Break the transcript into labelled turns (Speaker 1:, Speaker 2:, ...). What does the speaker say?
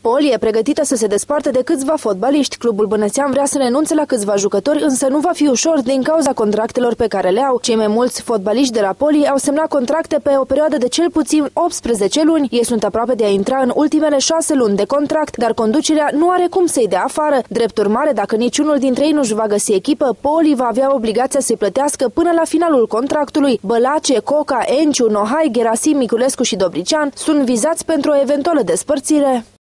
Speaker 1: Poli e pregătită să se despartă de câțiva fotbaliști. Clubul bănățean vrea să renunțe la câțiva jucători, însă nu va fi ușor din cauza contractelor pe care le au. Cei mai mulți fotbaliști de la Poli au semnat contracte pe o perioadă de cel puțin 18 luni. Ei sunt aproape de a intra în ultimele 6 luni de contract, dar conducerea nu are cum să-i dea afară. Drept urmare, dacă niciunul dintre ei nu-și va găsi echipă, Poli va avea obligația să-i plătească până la finalul contractului. Bălace, Coca, Enciu, Nohai, Gerasim, Miculescu și Dobrician sunt vizați pentru o eventuală despărțire.